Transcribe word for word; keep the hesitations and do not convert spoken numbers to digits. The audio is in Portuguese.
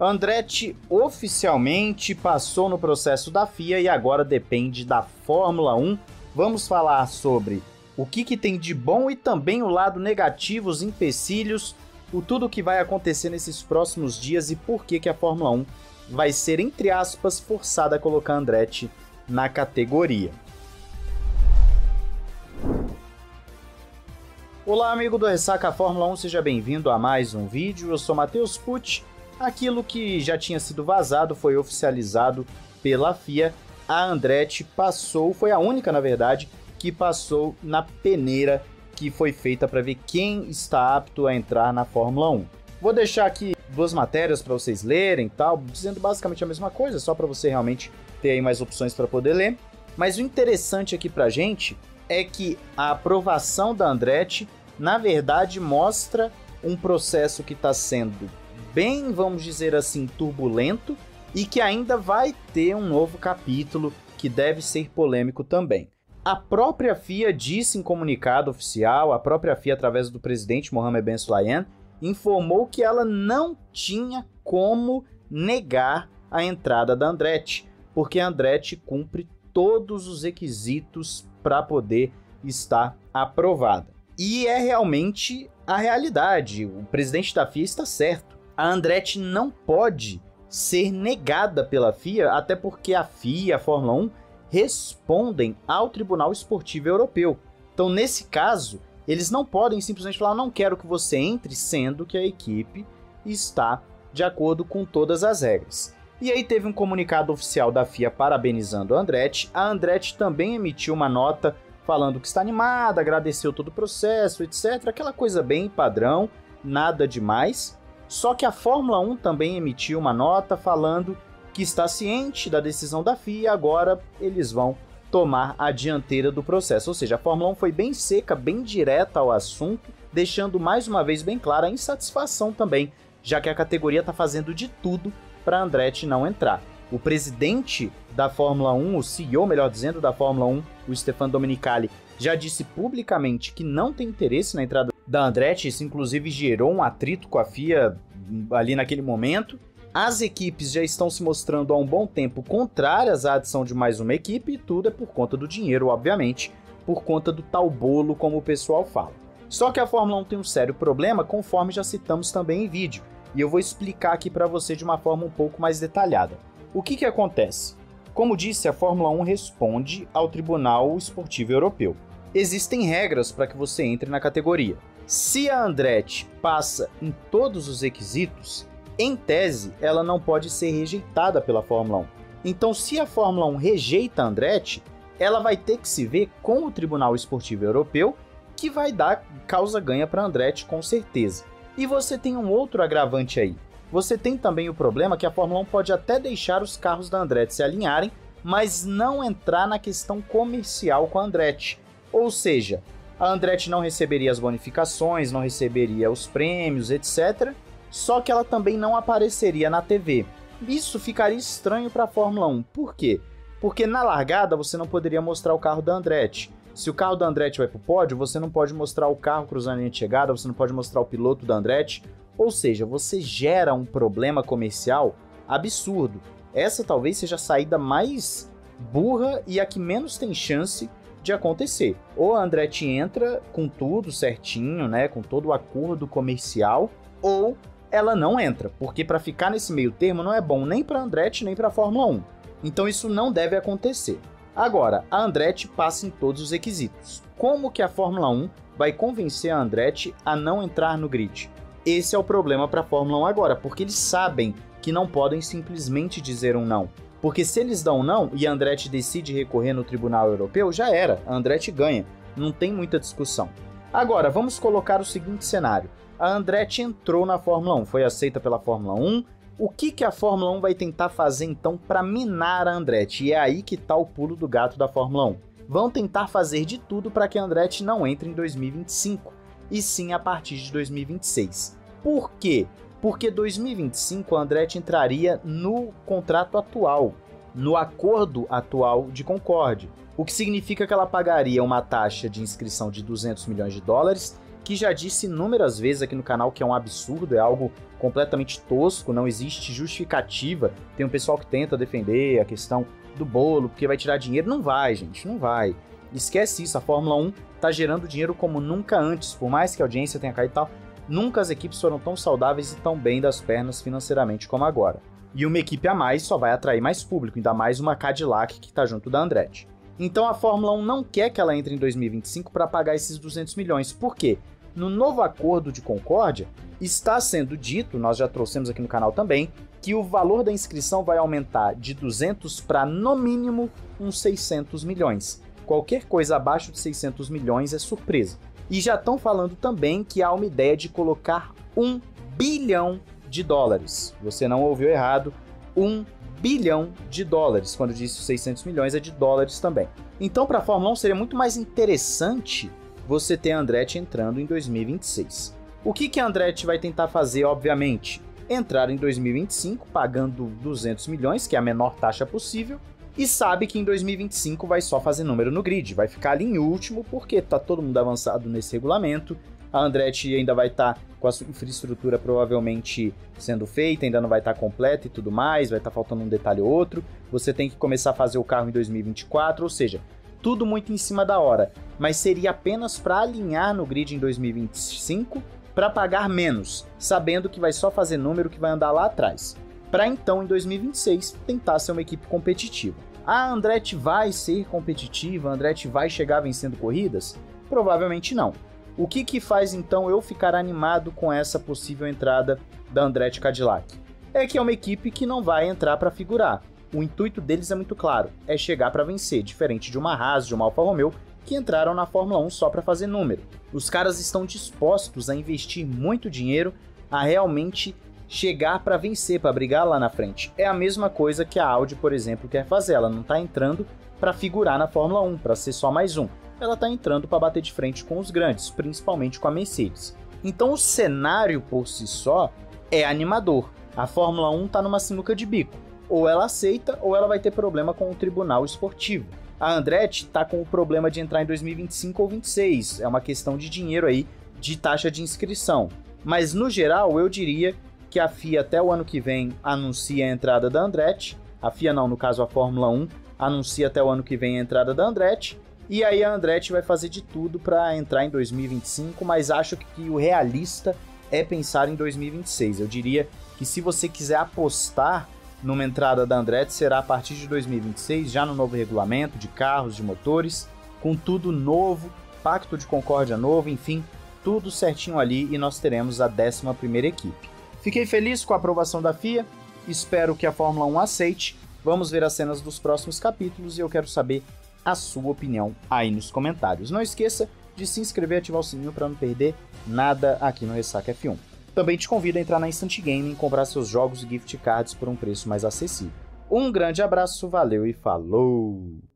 Andretti oficialmente passou no processo da F I A e agora depende da Fórmula um. Vamos falar sobre o que, que tem de bom e também o lado negativo, os empecilhos, o tudo que vai acontecer nesses próximos dias e por que, que a Fórmula um vai ser, entre aspas, forçada a colocar Andretti na categoria. Olá, amigo do Ressaca Fórmula um, seja bem-vindo a mais um vídeo. Eu sou Matheus Pucci. Aquilo que já tinha sido vazado foi oficializado pela F I A. A Andretti passou, foi a única, na verdade, que passou na peneira que foi feita para ver quem está apto a entrar na Fórmula um. Vou deixar aqui duas matérias para vocês lerem, tal, dizendo basicamente a mesma coisa, só para você realmente ter aí mais opções para poder ler. Mas o interessante aqui para a gente é que a aprovação da Andretti, na verdade, mostra um processo que está sendo bem, vamos dizer assim, turbulento e que ainda vai ter um novo capítulo que deve ser polêmico também. A própria F I A disse em comunicado oficial, a própria F I A, através do presidente Mohammed Ben Sulayem, informou que ela não tinha como negar a entrada da Andretti, porque a Andretti cumpre todos os requisitos para poder estar aprovada. E é realmente a realidade, o presidente da F I A está certo. A Andretti não pode ser negada pela F I A, até porque a F I A e a Fórmula um respondem ao Tribunal Esportivo Europeu. Então, nesse caso, eles não podem simplesmente falar, não quero que você entre, sendo que a equipe está de acordo com todas as regras. E aí teve um comunicado oficial da F I A parabenizando a Andretti. A Andretti também emitiu uma nota falando que está animada, agradeceu todo o processo, etcétera. Aquela coisa bem padrão, nada demais. Só que a Fórmula um também emitiu uma nota falando que está ciente da decisão da F I A e agora eles vão tomar a dianteira do processo. Ou seja, a Fórmula um foi bem seca, bem direta ao assunto, deixando mais uma vez bem clara a insatisfação também, já que a categoria está fazendo de tudo para a Andretti não entrar. O presidente da Fórmula um, o C E O, melhor dizendo, da Fórmula um, o Stefano Domenicali, já disse publicamente que não tem interesse na entrada da Andretti. Isso inclusive gerou um atrito com a F I A ali naquele momento. As equipes já estão se mostrando há um bom tempo contrárias à adição de mais uma equipe, e tudo é por conta do dinheiro, obviamente, por conta do tal bolo, como o pessoal fala. Só que a Fórmula um tem um sério problema, conforme já citamos também em vídeo, e eu vou explicar aqui para você de uma forma um pouco mais detalhada. O que que acontece? Como disse, a Fórmula um responde ao Tribunal Esportivo Europeu. Existem regras para que você entre na categoria. Se a Andretti passa em todos os requisitos, em tese, ela não pode ser rejeitada pela Fórmula um. Então, se a Fórmula um rejeita a Andretti, ela vai ter que se ver com o Tribunal Esportivo Europeu, que vai dar causa ganha para a Andretti com certeza. E você tem um outro agravante aí. Você tem também o problema que a Fórmula um pode até deixar os carros da Andretti se alinharem, mas não entrar na questão comercial com a Andretti. Ou seja, a Andretti não receberia as bonificações, não receberia os prêmios, etcétera. Só que ela também não apareceria na T V. Isso ficaria estranho para a Fórmula um. Por quê? Porque na largada você não poderia mostrar o carro da Andretti. Se o carro da Andretti vai para o pódio, você não pode mostrar o carro cruzando a linha de chegada, você não pode mostrar o piloto da Andretti. Ou seja, você gera um problema comercial absurdo. Essa talvez seja a saída mais burra e a que menos tem chance de acontecer. Ou a Andretti entra com tudo certinho, né, com todo o acordo comercial, ou ela não entra, porque para ficar nesse meio termo não é bom nem para a Andretti nem para a Fórmula um. Então isso não deve acontecer. Agora, a Andretti passa em todos os requisitos. Como que a Fórmula um vai convencer a Andretti a não entrar no grid? Esse é o problema para a Fórmula um agora, porque eles sabem que não podem simplesmente dizer um não. Porque se eles dão um não e a Andretti decide recorrer no Tribunal Europeu, já era, a Andretti ganha, não tem muita discussão. Agora, vamos colocar o seguinte cenário. A Andretti entrou na Fórmula um, foi aceita pela Fórmula um. O que, que a Fórmula um vai tentar fazer então para minar a Andretti? E é aí que está o pulo do gato da Fórmula um. Vão tentar fazer de tudo para que a Andretti não entre em dois mil e vinte e cinco, e sim a partir de dois mil e vinte e seis. Por quê? Porque dois mil e vinte e cinco a Andretti entraria no contrato atual, no acordo atual de Concórdia, o que significa que ela pagaria uma taxa de inscrição de duzentos milhões de dólares que já disse inúmeras vezes aqui no canal que é um absurdo, é algo completamente tosco, não existe justificativa. Tem um pessoal que tenta defender a questão do bolo, porque vai tirar dinheiro. Não vai, gente, não vai. Esquece isso, a Fórmula um tá gerando dinheiro como nunca antes, por mais que a audiência tenha caído e tal, nunca as equipes foram tão saudáveis e tão bem das pernas financeiramente como agora. E uma equipe a mais só vai atrair mais público, ainda mais uma Cadillac que tá junto da Andretti. Então a Fórmula um não quer que ela entre em dois mil e vinte e cinco para pagar esses duzentos milhões. Por quê? No novo acordo de concórdia, está sendo dito, nós já trouxemos aqui no canal também, que o valor da inscrição vai aumentar de duzentos para no mínimo uns seiscentos milhões. Qualquer coisa abaixo de seiscentos milhões é surpresa. E já estão falando também que há uma ideia de colocar um bilhão de dólares. Você não ouviu errado, um bilhão de dólares. Quando disse seiscentos milhões é de dólares também. Então para a Fórmula um seria muito mais interessante você ter a Andretti entrando em dois mil e vinte e seis. O que, que a Andretti vai tentar fazer, obviamente? Entrar em dois mil e vinte e cinco pagando duzentos milhões, que é a menor taxa possível, e sabe que em dois mil e vinte e cinco vai só fazer número no grid, vai ficar ali em último, porque tá todo mundo avançado nesse regulamento, a Andretti ainda vai estar tá com a sua infraestrutura provavelmente sendo feita, ainda não vai estar tá completa e tudo mais, vai estar tá faltando um detalhe ou outro, você tem que começar a fazer o carro em dois mil e vinte e quatro, ou seja, tudo muito em cima da hora, mas seria apenas para alinhar no grid em dois mil e vinte e cinco para pagar menos, sabendo que vai só fazer número que vai andar lá atrás. Para então, em dois mil e vinte e seis, tentar ser uma equipe competitiva. A Andretti vai ser competitiva? A Andretti vai chegar vencendo corridas? Provavelmente não. O que que faz então eu ficar animado com essa possível entrada da Andretti Cadillac? É que é uma equipe que não vai entrar para figurar. O intuito deles é muito claro, é chegar para vencer, diferente de uma Haas, de uma Alfa Romeo, que entraram na Fórmula um só para fazer número. Os caras estão dispostos a investir muito dinheiro, a realmente chegar para vencer, para brigar lá na frente. É a mesma coisa que a Audi, por exemplo, quer fazer. Ela não está entrando para figurar na Fórmula um, para ser só mais um. Ela está entrando para bater de frente com os grandes, principalmente com a Mercedes. Então o cenário por si só é animador. A Fórmula um está numa sinuca de bico. Ou ela aceita, ou ela vai ter problema com o tribunal esportivo. A Andretti está com o problema de entrar em dois mil e vinte e cinco ou vinte e seis. É uma questão de dinheiro aí, de taxa de inscrição. Mas no geral, eu diria que a F I A até o ano que vem anuncia a entrada da Andretti. A F I A não, no caso a Fórmula um, anuncia até o ano que vem a entrada da Andretti. E aí a Andretti vai fazer de tudo para entrar em dois mil e vinte e cinco, mas acho que o realista é pensar em dois mil e vinte e seis. Eu diria que se você quiser apostar numa entrada da Andretti, será a partir de dois mil e vinte e seis, já no novo regulamento de carros, de motores, com tudo novo, pacto de concórdia novo, enfim, tudo certinho ali e nós teremos a décima primeira equipe. Fiquei feliz com a aprovação da F I A, espero que a Fórmula um aceite, vamos ver as cenas dos próximos capítulos e eu quero saber a sua opinião aí nos comentários. Não esqueça de se inscrever e ativar o sininho para não perder nada aqui no Ressaca F um. Também te convido a entrar na Instant Gaming e comprar seus jogos e gift cards por um preço mais acessível. Um grande abraço, valeu e falou!